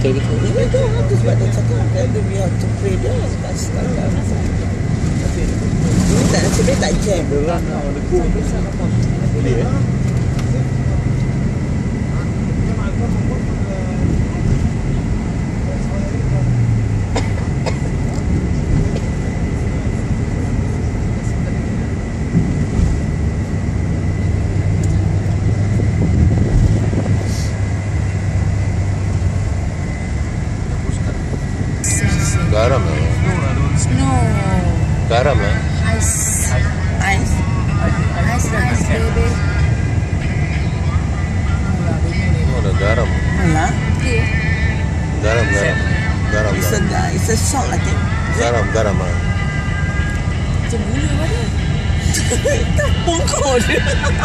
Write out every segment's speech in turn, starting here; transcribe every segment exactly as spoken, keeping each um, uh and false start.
betul-betul. Dia tu tu sebab dia cakap kan dia biar to pray dia sebab sekarang. Ini tak nasib dia tak jam. Boleh eh? Garam lah. No. Garam lah. Ice. Ice. Ice rice, baby. Oh, ada garam. Alah. Garam, garam. Garam, It's a, garam. it's a salt I think. Garam, garam lah. Macam gula apa dia? Tak pungkau dia.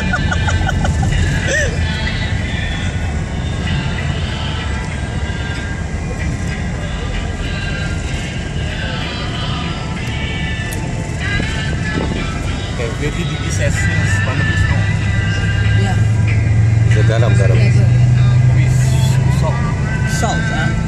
Okay, very tinggi Celsius panas snow. Ya. Ada garam, garam. Yes. Tapi salt. Salt ah.